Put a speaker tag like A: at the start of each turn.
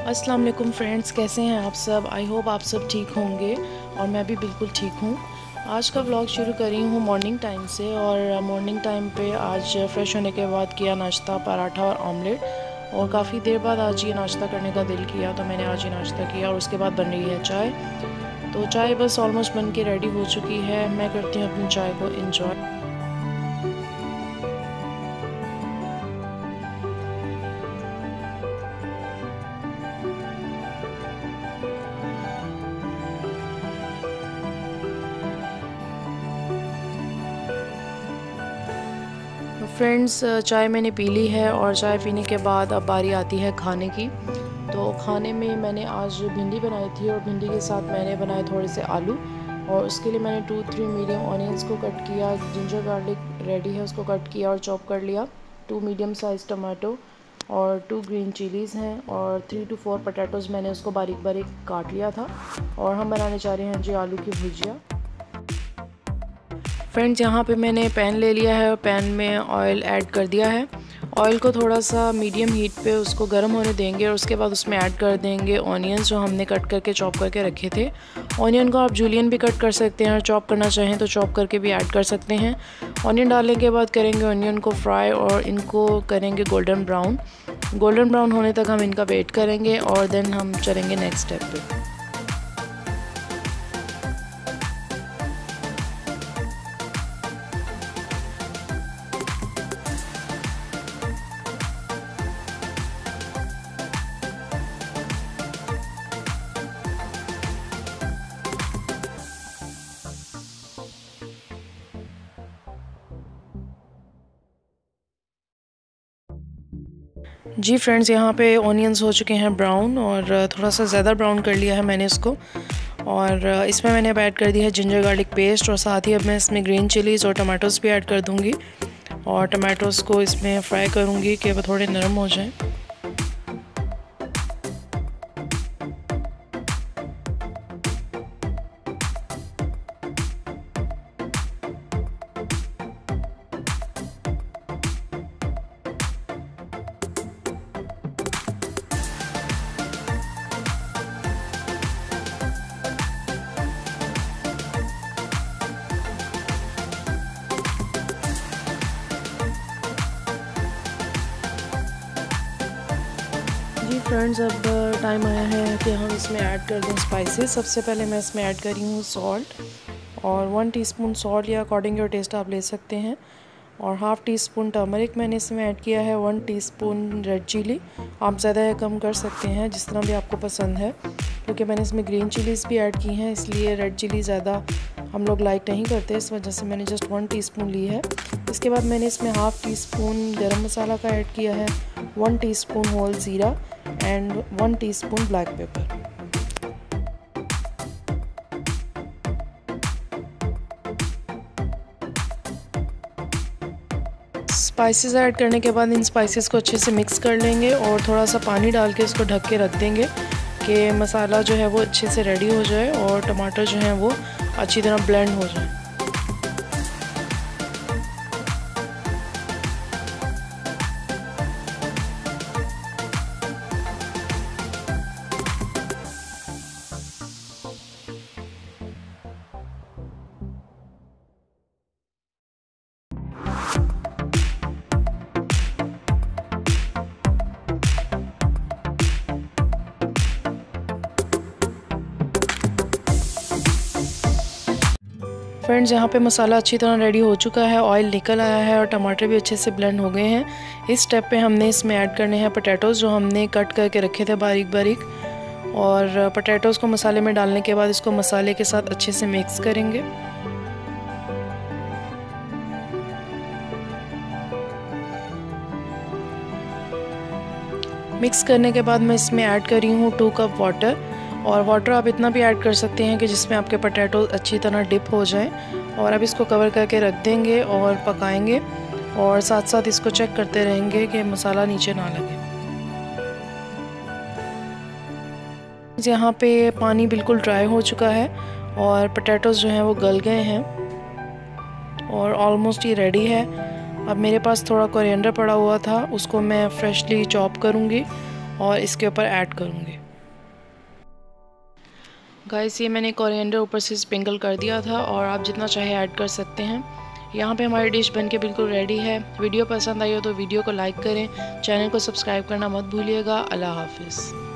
A: अस्सलाम वालेकुम फ्रेंड्स, कैसे हैं आप सब। आई होप आप सब ठीक होंगे और मैं भी बिल्कुल ठीक हूँ। आज का व्लॉग शुरू कर रही हूँ मॉर्निंग टाइम से। और मॉर्निंग टाइम पे आज फ्रेश होने के बाद किया नाश्ता, पराठा और ऑमलेट। और काफ़ी देर बाद आज ये नाश्ता करने का दिल किया तो मैंने आज ये नाश्ता किया। और उसके बाद बन रही है चाय। तो चाय बस ऑलमोस्ट बन के रेडी हो चुकी है। मैं करती हूँ अपनी चाय को इंजॉय। फ्रेंड्स, चाय मैंने पी ली है और चाय पीने के बाद अब बारी आती है खाने की। तो खाने में मैंने आज भिंडी बनाई थी और भिंडी के साथ मैंने बनाए थोड़े से आलू। और उसके लिए मैंने 2-3 मीडियम ऑनियंस को कट किया। जिंजर गार्लिक रेडी है, उसको कट किया और चॉप कर लिया। 2 मीडियम साइज़ टमाटो और 2 ग्रीन चिलीज़ हैं और 3 to 4 पोटैटोज़ मैंने उसको बारीक बारीक काट लिया था। और हम बनाने जा रहे हैं जी आलू की भुजिया। फ्रेंड्स, यहाँ पे मैंने पैन ले लिया है और पैन में ऑयल ऐड कर दिया है। ऑयल को थोड़ा सा मीडियम हीट पे उसको गर्म होने देंगे और उसके बाद उसमें ऐड कर देंगे ऑनियंस जो हमने कट करके चॉप करके रखे थे। ऑनियन को आप जूलियन भी कट कर सकते हैं और चॉप करना चाहें तो चॉप करके भी ऐड कर सकते हैं। ऑनियन डालने के बाद करेंगे ऑनियन को फ्राई और इनको करेंगे गोल्डन ब्राउन। गोल्डन ब्राउन होने तक हम इनका वेट करेंगे और देन हम चलेंगे नेक्स्ट स्टेप पे। जी फ्रेंड्स, यहाँ पे ऑनियंस हो चुके हैं ब्राउन और थोड़ा सा ज़्यादा ब्राउन कर लिया है मैंने इसको। और इसमें मैंने अब ऐड कर दी है जिंजर गार्लिक पेस्ट और साथ ही अब मैं इसमें ग्रीन चिलीज़ और टमाटोज़ भी ऐड कर दूँगी। और टमाटोज़ को इसमें फ्राई करूँगी कि वो थोड़े नरम हो जाएं। जी फ्रेंड्स, अब टाइम आया है कि हम इसमें ऐड कर दें स्पाइसेस। सबसे पहले मैं इसमें ऐड कर रही हूँ सॉल्ट और 1 टीस्पून सॉल्ट या अकॉर्डिंग योर टेस्ट आप ले सकते हैं। और हाफ़ टी स्पून टर्मरिक मैंने इसमें ऐड किया है। 1 टीस्पून रेड चिली, आप ज़्यादा या कम कर सकते हैं जिस तरह भी आपको पसंद है, क्योंकि मैंने इसमें ग्रीन चिलीज़ भी ऐड की हैं इसलिए रेड चिली ज़्यादा हम लोग लाइक नहीं करते, इस वजह से मैंने जस्ट 1 टीस्पून ली है। इसके बाद मैंने इसमें हाफ़ टी स्पून गरम मसाला का ऐड किया है, 1 टीस्पून होल ज़ीरा and 1 teaspoon black pepper. Spices add करने के बाद इन स्पाइसेस को अच्छे से मिक्स कर लेंगे और थोड़ा सा पानी डाल के इसको ढक के रख देंगे कि मसाला जो है वो अच्छे से रेडी हो जाए और टमाटर जो है वो अच्छी तरह ब्लेंड हो जाए। फ्रेंड्स, यहाँ पे मसाला अच्छी तरह रेडी हो चुका है, ऑयल निकल आया है और टमाटर भी अच्छे से ब्लेंड हो गए हैं। इस स्टेप पे हमने इसमें ऐड करने हैं पोटैटोज़ जो हमने कट करके रखे थे बारीक बारीक। और पोटैटोज़ को मसाले में डालने के बाद इसको मसाले के साथ अच्छे से मिक्स करेंगे। मिक्स करने के बाद मैं इसमें ऐड कर रही हूँ 2 कप वाटर। और वाटर आप इतना भी ऐड कर सकते हैं कि जिसमें आपके पोटैटो अच्छी तरह डिप हो जाए। और अब इसको कवर करके रख देंगे और पकाएंगे और साथ साथ इसको चेक करते रहेंगे कि मसाला नीचे ना लगे। यहाँ पे पानी बिल्कुल ड्राई हो चुका है और पोटैटोज़ जो हैं वो गल गए हैं और ऑलमोस्ट ये रेडी है। अब मेरे पास थोड़ा कोरिएंडर पड़ा हुआ था, उसको मैं फ्रेशली चॉप करूँगी और इसके ऊपर ऐड करूँगी। गाइस ये मैंने कोरिएंडर ऊपर से स्प्रिंकल कर दिया था और आप जितना चाहे ऐड कर सकते हैं। यहाँ पे हमारी डिश बनके बिल्कुल रेडी है। वीडियो पसंद आई हो तो वीडियो को लाइक करें, चैनल को सब्सक्राइब करना मत भूलिएगा। अल्लाह हाफिज़।